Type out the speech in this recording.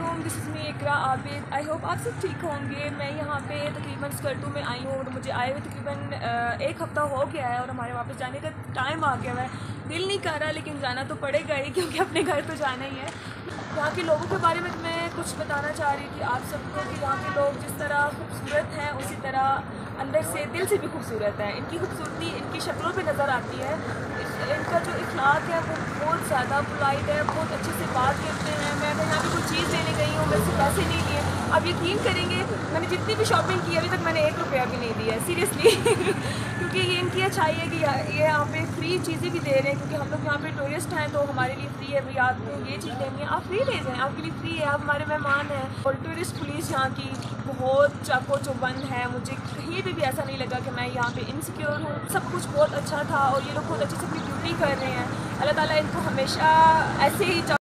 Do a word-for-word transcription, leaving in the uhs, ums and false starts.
अस्सलामुअलैकुम, this is me Iqra Abid. I hope आप सब ठीक होंगे। मैं यहाँ पे तकरीबन स्कर्टू में आई हूँ और मुझे आए हुए तकरीबन एक हफ़्ता हो गया है और हमारे वापस जाने का टाइम आ गया है। दिल नहीं कर रहा लेकिन जाना तो पड़ेगा ही क्योंकि अपने घर तो जाना ही है। यहाँ के लोगों के बारे में मैं कुछ बताना चाह रही थी आप सबको कि यहाँ के लोग जिस तरह खूबसूरत हैं उसी तरह अंदर से दिल से भी खूबसूरत है। इनकी खूबसूरती इनकी शक्लों पे नज़र आती है। इनका जो इखलाक है वो बहुत ज़्यादा पोलाइट है, बहुत अच्छे से बात करते हैं। मैं अगर यहाँ पे कोई चीज़ लेने गई हूँ, मेरे से पैसे नहीं लिए। आप यकीन करेंगे मैंने जितनी भी शॉपिंग की अभी तक मैंने एक रुपया भी नहीं दिया है, सीरियसली क्योंकि ये इनकी अच्छाई है कि ये यहाँ पे फ्री चीज़ें भी दे रहे हैं क्योंकि हम लोग यहाँ पे टूरिस्ट हैं तो हमारे लिए फ्री है। भाई आपको ये चीज़ लेनी है आप फ्री ले जाएँ, आपके लिए फ्री है, आप हमारे मेहमान हैं। और टूरिस्ट पुलिस यहाँ की बहुत चाको चौबंद है। मुझे कहीं भी, भी ऐसा नहीं लगा कि मैं यहाँ पे इनसिक्योर हूँ। सब कुछ बहुत अच्छा था और ये लोग बहुत अच्छे से अपनी ड्यूटी कर रहे हैं। अल्लाह ताला इनको हमेशा ऐसे ही